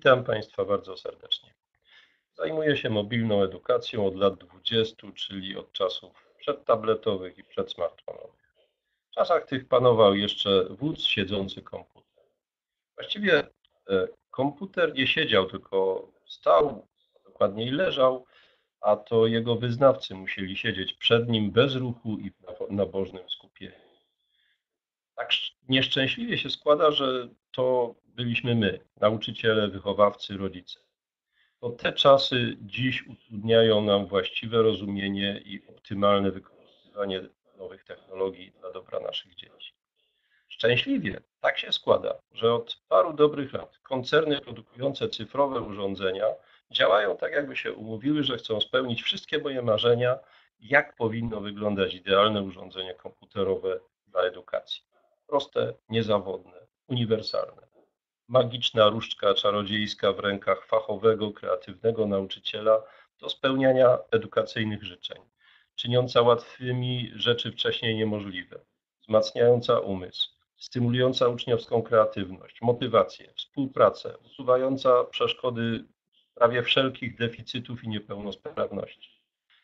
Witam Państwa bardzo serdecznie. Zajmuję się mobilną edukacją od lat 20, czyli od czasów przedtabletowych i przedsmartfonowych. W czasach tych panował jeszcze wódz siedzący komputer. Właściwie komputer nie siedział, tylko stał, dokładniej leżał, a to jego wyznawcy musieli siedzieć przed nim bez ruchu i w nabożnym skupieniu. Tak nieszczęśliwie się składa, że to byliśmy my, nauczyciele, wychowawcy, rodzice. To te czasy dziś utrudniają nam właściwe rozumienie i optymalne wykorzystywanie nowych technologii dla dobra naszych dzieci. Szczęśliwie tak się składa, że od paru dobrych lat koncerny produkujące cyfrowe urządzenia działają tak, jakby się umówiły, że chcą spełnić wszystkie moje marzenia, jak powinno wyglądać idealne urządzenie komputerowe dla edukacji. Proste, niezawodne, uniwersalne. Magiczna różdżka czarodziejska w rękach fachowego, kreatywnego nauczyciela do spełniania edukacyjnych życzeń, czyniąca łatwymi rzeczy wcześniej niemożliwe, wzmacniająca umysł, stymulująca uczniowską kreatywność, motywację, współpracę, usuwająca przeszkody prawie wszelkich deficytów i niepełnosprawności.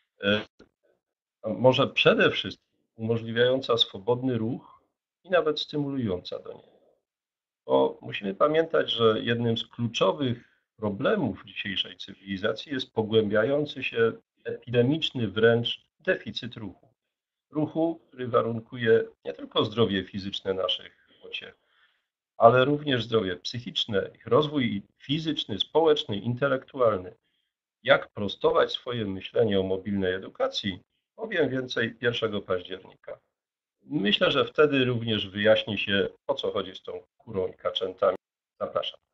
A może przede wszystkim umożliwiająca swobodny ruch i nawet stymulująca do niego. Bo musimy pamiętać, że jednym z kluczowych problemów dzisiejszej cywilizacji jest pogłębiający się, epidemiczny wręcz deficyt ruchu. Ruchu, który warunkuje nie tylko zdrowie fizyczne naszych pociech, ale również zdrowie psychiczne, ich rozwój fizyczny, społeczny, intelektualny. Jak prostować swoje myślenie o mobilnej edukacji, powiem więcej 1 października. Myślę, że wtedy również wyjaśni się, o co chodzi z tą kurą i kaczętami. Zapraszam.